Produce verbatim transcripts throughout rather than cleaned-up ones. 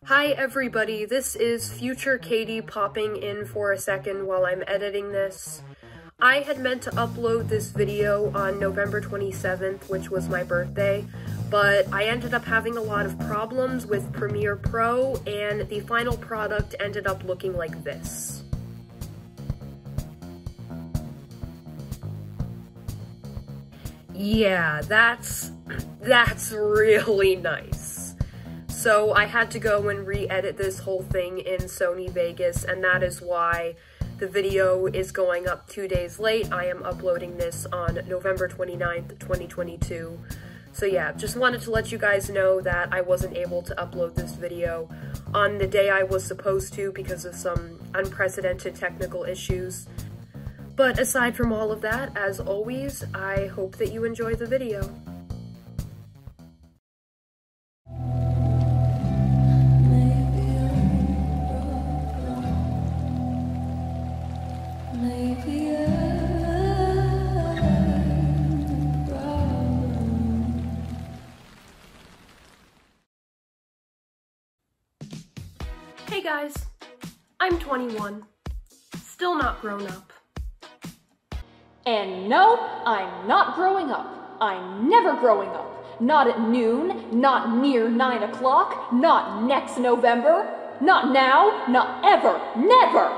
Hi everybody, this is future Katy popping in for a second while I'm editing this. I had meant to upload this video on November twenty-seventh, which was my birthday, but I ended up having a lot of problems with Premiere Pro, and the final product ended up looking like this. Yeah, that's, that's really nice. So I had to go and re-edit this whole thing in Sony Vegas, and that is why the video is going up two days late. I am uploading this on November twenty-ninth, twenty twenty-two. So yeah, just wanted to let you guys know that I wasn't able to upload this video on the day I was supposed to because of some unprecedented technical issues. But aside from all of that, as always, I hope that you enjoy the video. Hey guys, I'm twenty-one, still not grown up. And no, I'm not growing up. I'm never growing up. Not at noon, not near nine o'clock, not next November, not now, not ever, never!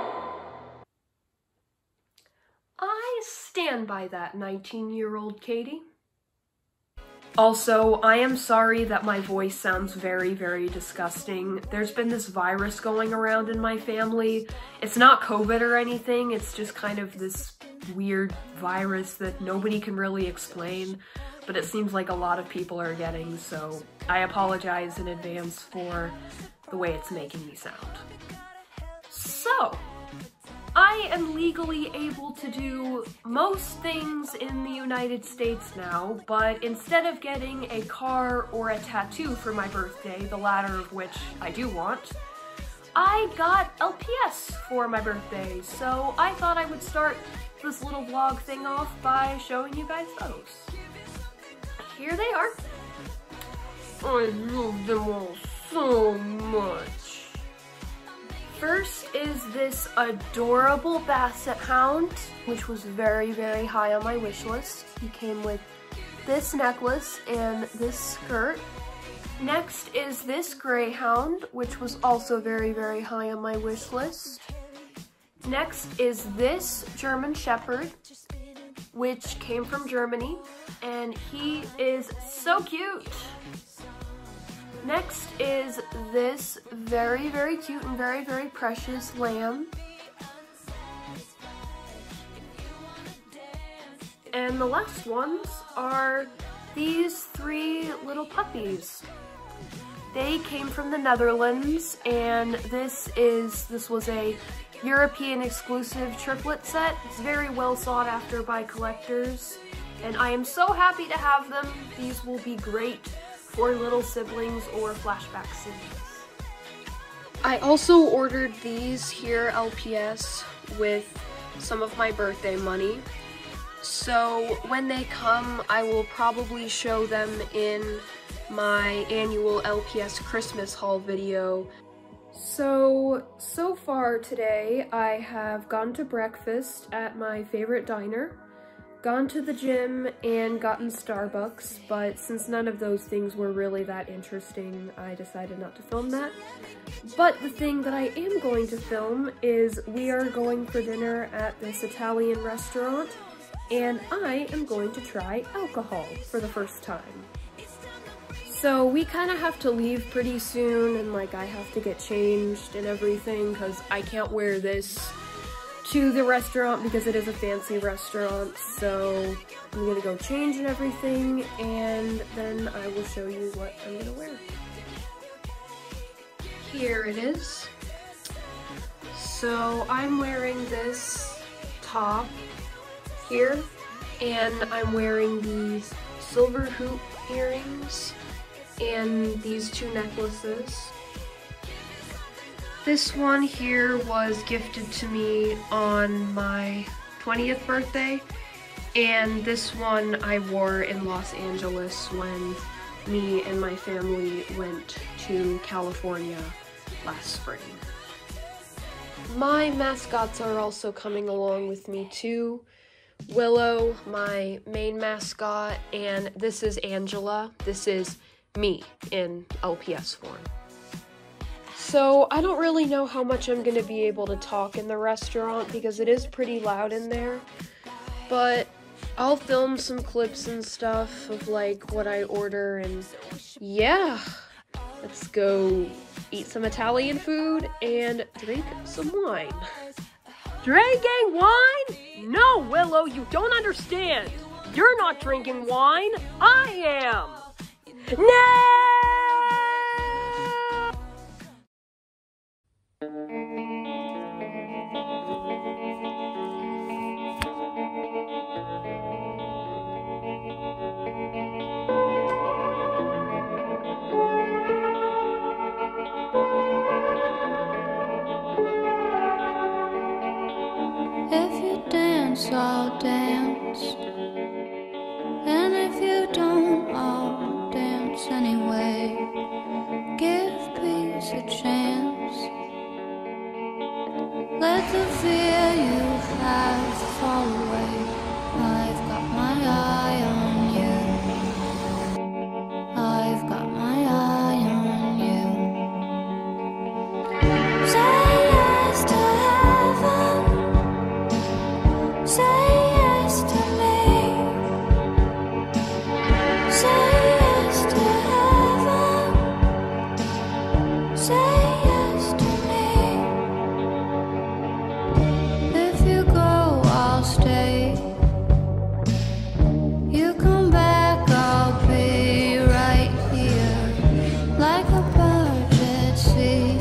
I stand by that, nineteen-year-old Katy. Also, I am sorry that my voice sounds very, very disgusting. There's been this virus going around in my family. It's not COVID or anything, it's just kind of this weird virus that nobody can really explain, but it seems like a lot of people are getting, so I apologize in advance for the way it's making me sound. So, I am legally able to do most things in the United States now, but instead of getting a car or a tattoo for my birthday, the latter of which I do want, I got L P S for my birthday, so I thought I would start this little vlog thing off by showing you guys those. Here they are. I love them all so much. First is this adorable basset hound, which was very, very high on my wish list. He came with this necklace and this skirt. Next is this greyhound, which was also very, very high on my wish list. Next is this German Shepherd, which came from Germany, and he is so cute. Next is this very, very cute and very, very precious lamb. And the last ones are these three little puppies. They came from the Netherlands, and this is, this was a European exclusive triplet set. It's very well sought after by collectors, and I am so happy to have them. These will be great for little siblings or flashback scenes. I also ordered these here L P S with some of my birthday money. So when they come, I will probably show them in my annual L P S Christmas haul video. So, so far today, I have gone to breakfast at my favorite diner, gone to the gym, and gotten Starbucks, but since none of those things were really that interesting, I decided not to film that. But the thing that I am going to film is we are going for dinner at this Italian restaurant, and I am going to try alcohol for the first time. So we kind of have to leave pretty soon, and like I have to get changed and everything because I can't wear this to the restaurant because it is a fancy restaurant. So I'm gonna go change and everything, and then I will show you what I'm gonna wear. Here it is. So I'm wearing this top here, and I'm wearing these silver hoop earrings and these two necklaces. This one here was gifted to me on my twentieth birthday, and this one I wore in Los Angeles when me and my family went to California last spring. My mascots are also coming along with me too. Willow, my main mascot, and this is Angela. This is me in L P S form. So I don't really know how much I'm gonna be able to talk in the restaurant because it is pretty loud in there, but I'll film some clips and stuff of like what I order, and yeah, let's go eat some Italian food and drink some wine. Drinking wine? No, Willow, you don't understand. You're not drinking wine, I am. No! If you dance, I'll dance. And if you don't, I'll dance anyway. Give peace a chance. Let the fear you have fall away. I've got my eye on you. I've got my eye on you. Say yes to heaven. Say yes to me. Say yes to heaven. Say yes to me. If you go, I'll stay. You come back, I'll be right here, like a bird at sea.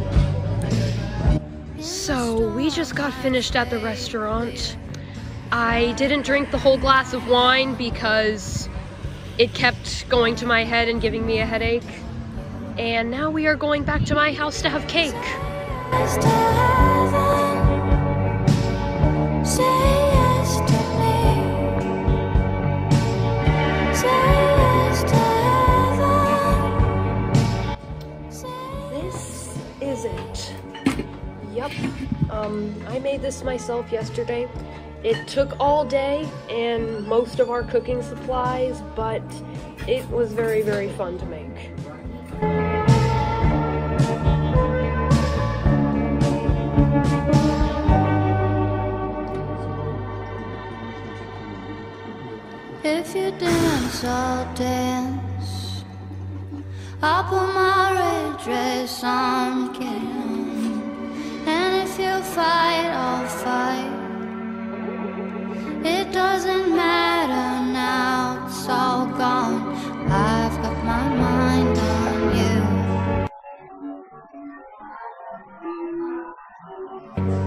So we just got finished at the restaurant. I didn't drink the whole glass of wine because it kept going to my head and giving me a headache. And now we are going back to my house to have cake. Yes to heaven. Say yes to me. Say yes to heaven. This is it. Yep. Um, I made this myself yesterday. It took all day and most of our cooking supplies, but it was very, very fun to make. If you dance, I'll dance. I'll put my red dress on again. And if you fight, I'll fight. It doesn't matter now, it's all gone. I've got my mind on you.